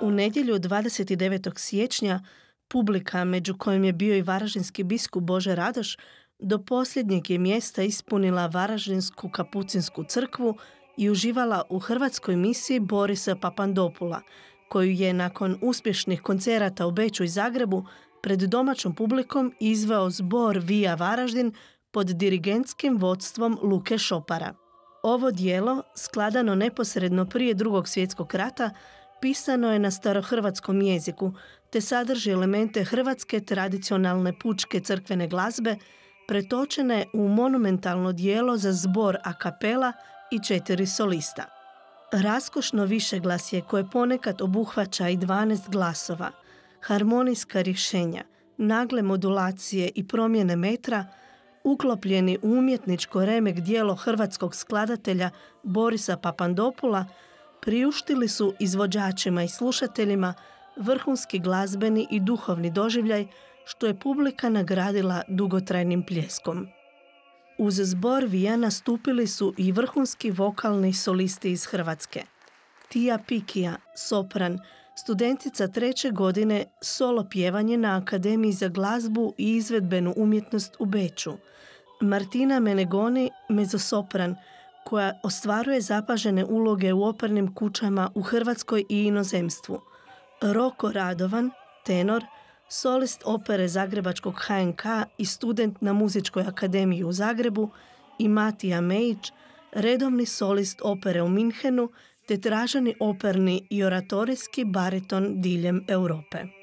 U nedjelju 29. siječnja publika, među kojim je bio i varaždinski biskup Bože Radoš, do posljednjeg je mjesta ispunila Varaždinsku kapucinsku crkvu i uživala u hrvatskoj misiji Borisa Papandopula, koju je nakon uspješnih koncerata u Beču i Zagrebu pred domaćom publikom izveo zbor Via Varaždin pod dirigentskim vodstvom Luke Šopara. Ovo djelo, skladano neposredno prije Drugog svjetskog rata, pisano je na starohrvatskom jeziku, te sadrži elemente hrvatske tradicionalne pučke crkvene glazbe, pretočene u monumentalno djelo za zbor a capella i 4 solista. Raskošno višeglasje koje ponekad obuhvaća i 12 glasova, harmonijska rješenja, nagle modulacije i promjene metra, uklopljeni u umjetničko remek djelo hrvatskog skladatelja Borisa Papandopula, priuštili su izvođačima i slušateljima vrhunski glazbeni i duhovni doživljaj, što je publika nagradila dugotrajnim pljeskom. Uz zbor Via nastupili su i vrhunski vokalni solisti iz Hrvatske. Tija Pikija, sopran, studentica 3. godine, solo pjevanje na Akademiji za glazbu i izvedbenu umjetnost u Beču. Martina Menegoni, mezosopran, koja ostvaruje zapažene uloge u opernim kućama u Hrvatskoj i inozemstvu. Roko Radovan, tenor, solist opere Zagrebačkog HNK i student na Muzičkoj akademiji u Zagrebu, i Matija Mejić, redovni solist opere u Minhenu te traženi operni i oratorijski bariton diljem Europe.